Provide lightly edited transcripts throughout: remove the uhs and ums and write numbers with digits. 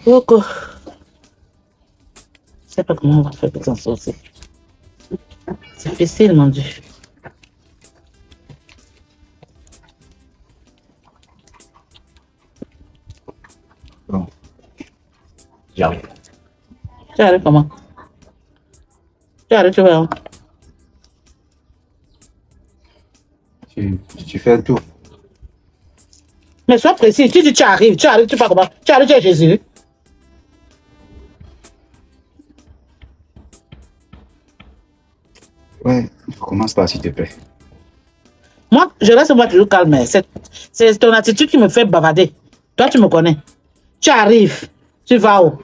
Coco. Je sais pas comment on va faire pour s'en sortir. C'est facile, mon Dieu. Bon. J'arrive. Tu arrives comment? Tu arrives, tu vas où? Tu fais un tour. Mais sois précis, tu dis tu arrives, tu pas comment? Tu arrives, tu es Jésus. Ouais, commence par s'il te plaît. Moi, je reste moi toujours calme. C'est ton attitude qui me fait bavarder. Toi, tu me connais. Tu arrives, tu vas où?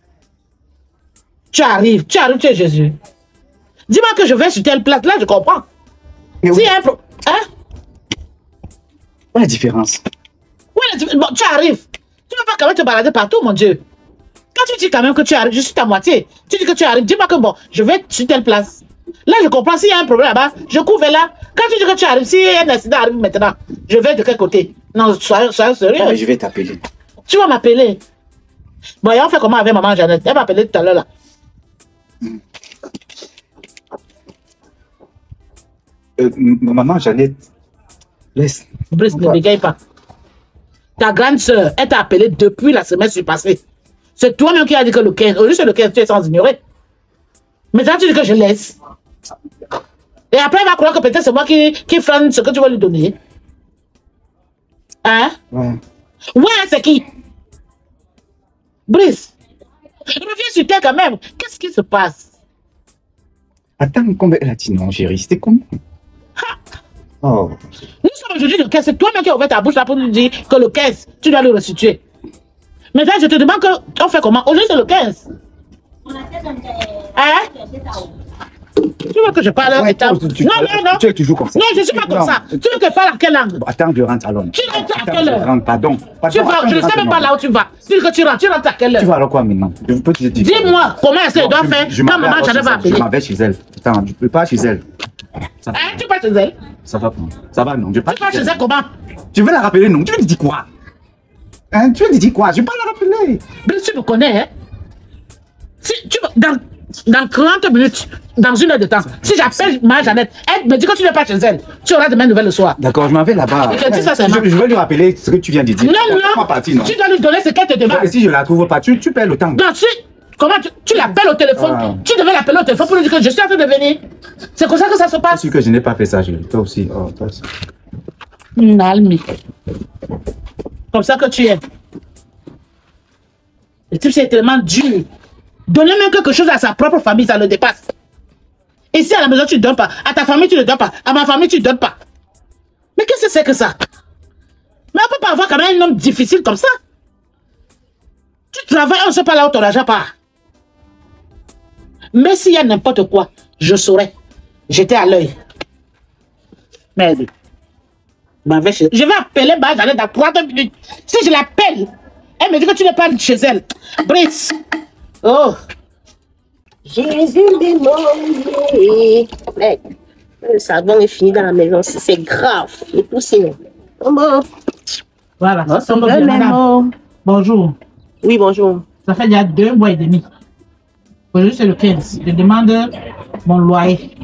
Tu arrives, tu es Jésus. Dis-moi que je vais sur telle place, là, je comprends. Mais Si oui. y a un problème. Hein? Quelle est la différence? Bon, tu arrives. Tu ne vas pas quand même te balader partout, mon Dieu. Quand tu dis quand même que tu arrives, je suis ta moitié. Tu dis que tu arrives, dis-moi que bon, je vais sur telle place. Là, je comprends, s'il y a un problème là-bas, je couvre là. Quand tu dis que tu arrives, s'il y a un accident arrive maintenant, je vais de quel côté? Non, sois sérieux. Ah, je vais t'appeler. Tu vas m'appeler. Bon, et on fait comment avec maman Jeannette? Elle m'a appelé tout à l'heure là. Maman Jeannette, laisse. Brice, ne bégaye pas. Ta grande soeur, elle t'a appelé depuis la semaine passée. C'est toi-même qui as dit que le 15, au lieu de le 15, tu es sans ignorer. Maintenant, tu dis que je laisse. Et après, elle va croire que peut-être c'est moi qui freine ce que tu vas lui donner. Hein? Ouais. Ouais, c'est qui? Brice, reviens sur terre quand même. Qu'est-ce qui se passe? Attends, combien elle a dit non, chérie? C'était comment? Oh. Nous sommes aujourd'hui le 15. C'est toi-même qui as ouvert ta bouche là pour nous dire que le 15, tu dois le restituer. Maintenant, je te demande qu'on fait comment? Aujourd'hui, c'est le 15. Hein? Tu veux que je parle Ouais, non. Tu es toujours comme ça. Non, je ne suis pas comme ça. Tu veux que je parle à quelle langue? Bon, attends, je rentre alors. Tu rentres à quelle heure? Pardon. Tu vas, je ne sais même pas là où tu vas. Dis que tu rentres à quelle heure? Tu vas alors quoi maintenant? Je peux te dire. Dis-moi, comment est-ce qu'elle doit faire quand maman Jeannette va appeler? Je m'en vais chez elle. Attends, je ne peux pas chez elle. Hein, tu vas chez elle? Ça va prendre. Ça va, non. Je tu vas chez elle comment? Tu veux la rappeler, non? Tu veux lui dire quoi? Hein, tu veux lui dire quoi? Je ne vais pas la rappeler. Mais tu me connais, hein? Si tu dans 30 minutes, dans une heure de temps, si j'appelle ma Jeannette, elle me dit que tu n'es pas chez elle, tu auras demain nouvelle le soir. D'accord, je m'en vais là-bas. Je vais lui rappeler ce que tu viens de dire. Non, tu dois lui donner ce qu'elle te demande. Et si je la trouve pas, tu perds le temps. Non, comment tu l'appelles au téléphone? Tu devais l'appeler au téléphone pour lui dire que je suis en train de venir. C'est comme ça que ça se passe. C'est sûr que je n'ai pas fait ça, chérie. Toi aussi. Oh, toi aussi. Nalmi. Comme ça que tu es. Et tu sais, tellement dur. Donner même quelque chose à sa propre famille, ça le dépasse. Ici à la maison, tu ne donnes pas. À ta famille, tu ne donnes pas. À ma famille, tu ne donnes pas. Mais qu'est-ce que c'est que ça? Mais on ne peut pas avoir quand même un homme difficile comme ça. Tu travailles, on ne sait pas là où ton argent part. Mais s'il y a n'importe quoi, je saurais. J'étais à l'œil. Merde. Je vais appeler ma Jeannette dans 30 minutes. Si je l'appelle, elle me dit que tu n'es pas chez elle. Brice. Oh. Jésus démonié. Mec, le savon est fini dans la maison. C'est grave. Et tout sinon. Comment? Voilà. Bonjour. Oui, bonjour. Ça fait déjà 2 mois et demi. Aujourd'hui, c'est le 15. Je demande mon loyer.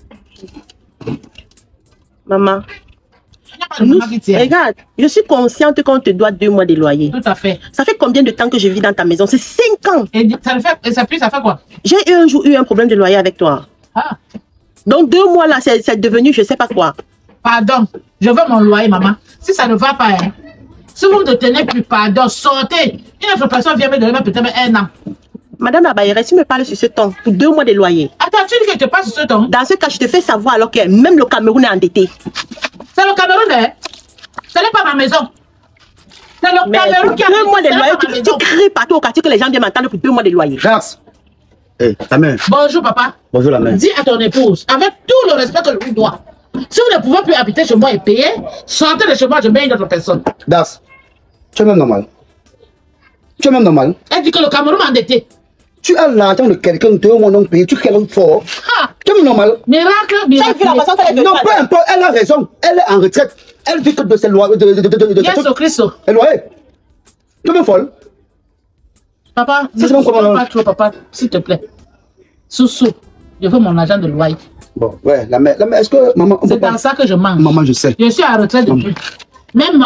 Maman. Regarde, je suis consciente qu'on te doit 2 mois de loyer. Tout à fait. Ça fait combien de temps que je vis dans ta maison? C'est 5 ans. Et ça fait quoi? J'ai un jour eu un problème de loyer avec toi. Ah. Donc 2 mois là, c'est devenu je sais pas quoi. Pardon, je veux mon loyer, maman. Si ça ne va pas, hein, si vous ne tenez plus, pardon, sortez. Une autre personne vient me donner peut-être 1 an. Madame la baillère, tu me parles sur ce ton pour 2 mois de loyer. Attends, tu dis que je te parle sur ce ton? Dans ce cas, je te fais savoir alors que même le Cameroun est endetté. C'est le Cameroun, hein? Ce n'est pas ma maison. C'est le Cameroun qui a 2 mois de loyer. Tu cries partout au quartier que les gens viennent m'entendre pour 2 mois de loyer. Grâce. Hé, ta mère. Bonjour, papa. Bonjour, la mère. Dis à ton épouse, avec tout le respect que je lui dois, si vous ne pouvez plus habiter chez moi et payer, sortez de chez moi, je mets une autre personne. Das, tu es même normal. Tu es même normal. Elle dit que le Cameroun m'a endetté. Tu as l'argent de quelqu'un, 2 mois non payé, tu crées l'homme fort. Tu es même normal. Miracle, miracle. Non, peu importe, elle a raison. Elle est en retraite. Elle vit que de ses lois. Yesu Christ. Elle loyer. Tu es même folle. Papa, Ça, c'est bon, comment- pas trop, papa, s'il te plaît. Soussou, je veux mon argent de loyer. Bon, ouais, la mère, est-ce que maman... on C'est peut pas- dans ça que je mange. Maman, je sais. Je suis à retraite depuis. Même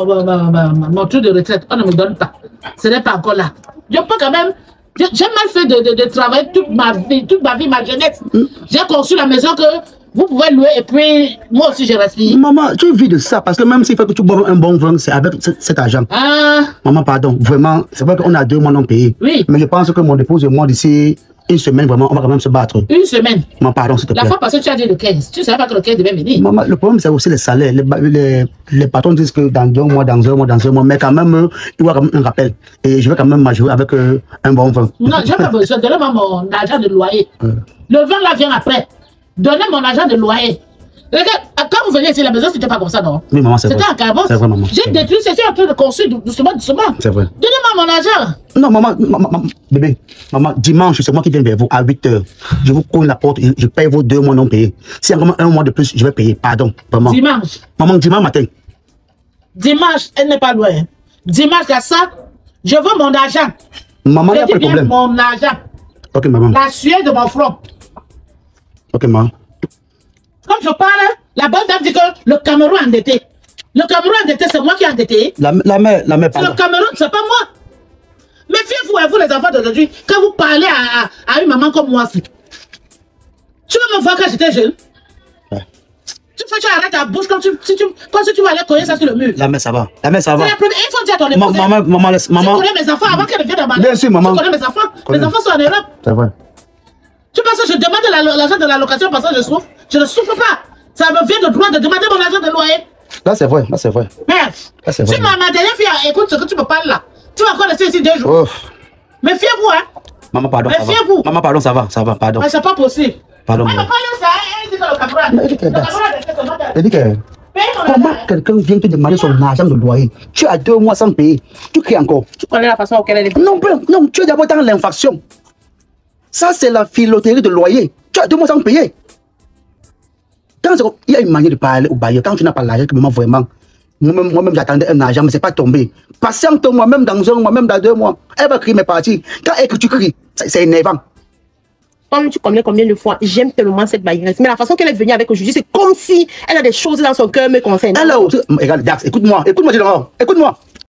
mon truc de retraite, on ne me donne pas. Ce n'est pas encore là. Je peux quand même... J'ai mal fait de travailler toute ma vie, ma jeunesse. J'ai conçu la maison que vous pouvez louer et puis moi aussi je respire. Maman, tu vis de ça parce que même s'il faut que tu boives un bon vin, c'est avec cet argent. Ah, Maman, pardon, vraiment, c'est vrai qu'on a 2 mois non payés. oui. Mais je pense que mon épouse et moi, d'ici une semaine, vraiment, on va quand même se battre. Une semaine. Maman, pardon, s'il te La plaît. fois passée, tu as dit le 15. Tu ne savais pas que le 15 devait venir. Maman, le problème, c'est aussi les salaires. Les patrons disent que dans 2 mois, dans un mois, mais quand même, il y aura quand même un rappel. Et je vais quand même m'ajouter avec un bon vin. Non, j'ai pas besoin. Donnez-moi mon argent de loyer. Le vin là vient après. Donnez mon argent de loyer. Regarde, quand vous venez ici, la maison, c'était pas comme ça, non? Oui, maman, c'est vrai. C'était un carabos. C'est vrai, maman. J'ai détruit, c'était en train de construire doucement. C'est vrai. Donnez-moi mon argent. Non, maman, bébé, maman, dimanche, c'est moi qui viens vers vous à 8h. Je vous cogne la porte, je paye vos 2 mois non payés. Si encore un mois de plus, je vais payer. Pardon, vraiment. Dimanche. Maman, dimanche matin. Dimanche, elle n'est pas loin. Dimanche, là, ça, je veux mon argent. Maman, il n'y Je a dis pas de bien problème. mon argent. Ok, maman. La sueur de mon front. Ok, maman. Comme je parle, la bonne dame dit que le Cameroun est endetté. Le Cameroun endetté, c'est moi qui ai endetté. La mère, C'est pardon. le Cameroun, c'est pas moi. Mais fiez-vous à vous, les enfants d'aujourd'hui, quand vous parlez à une maman comme moi, tu veux me voir quand j'étais jeune? Ouais. Tu arrêtes ta bouche comme si tu vas aller cogner ça sur le mur. La mère, ça va. La mère, ça va. C'est la première. Il faut dire à ton épouse. Maman, laisse. Tu Maman. connais mes enfants avant qu'elles viennent à ma Bien sûr, maman. Tu connais mes enfants. Connais. Mes enfants sont en Europe. C'est vrai. Tu penses que je demande l'argent de la location parce que je souffre? Je ne souffre pas. Ça me vient de droit de demander mon argent de loyer. Là, c'est vrai. Là, c'est vrai. Merde. Là, c'est vrai. Si ma dernière fille écoute ce que tu me parles là, tu vas encore rester ici 2 jours. Oh. Mais fiez-vous, hein. Maman, pardon, ça va. Méfiez-vous. Maman, pardon, ça va, pardon. Mais c'est pas possible. Pardon, Elle me maman. parle de ça, elle dit que le Cameroun. Mais elle dit qu'elle Le danse. Cameroun a fait comment Elle dit que... Comment quelqu'un vient te demander son argent de loyer? Tu as 2 mois sans payer. Tu cries encore. Tu connais la façon auquel elle est. Non, tu es d'abord dans l'infraction. Ça, c'est la filoterie de loyer. Tu as 2 mois sans payer. Il y a une manière de parler au bailleur. Quand tu n'as pas l'argent, que maman, vraiment, moi-même, j'attendais un argent, mais ce n'est pas tombé. Patiente moi-même dans 1 mois, même dans 2 mois. Elle va crier mes parties. Quand elle que tu cries, c'est énervant. Comme tu connais combien de fois, j'aime tellement cette baïresse. Mais la façon qu'elle est venue avec aujourd'hui, c'est comme si elle a des choses dans son cœur me concernant. Alors, regarde, Dax, écoute-moi, dis-le, écoute-moi.